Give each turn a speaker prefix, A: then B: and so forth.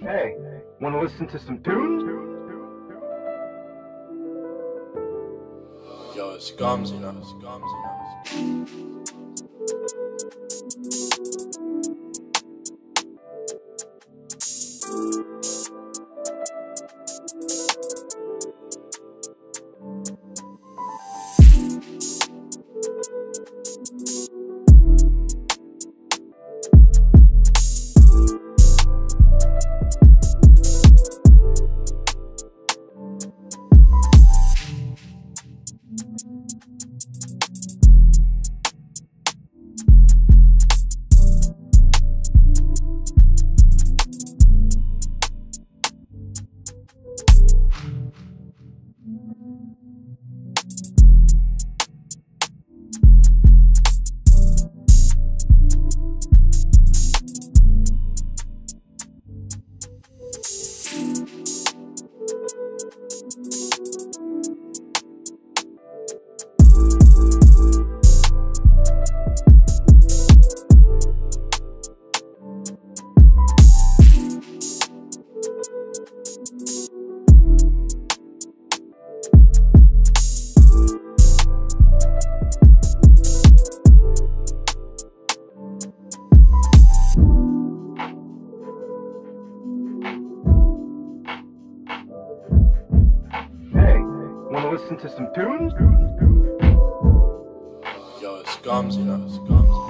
A: Hey, wanna listen to some tunes?
B: Yo, it's Garmz, you know, it's Garmz, you know.
A: Wanna listen to some tunes?
B: Yo, it's Garmz, you know, it's Garmz.